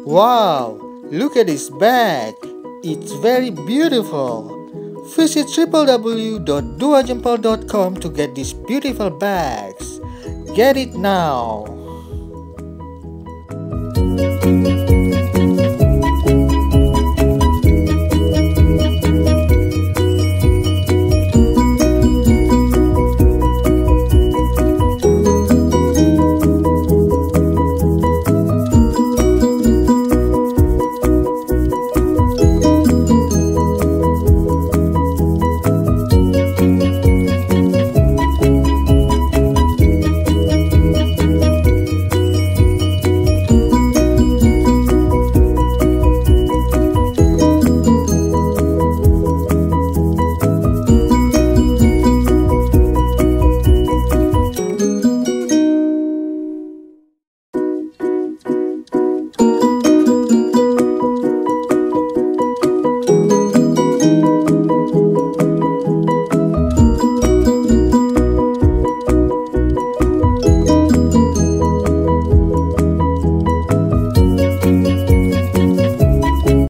Wow, look at this bag. It's very beautiful. Visit www.duajempol.com to get these beautiful bags. Get it now.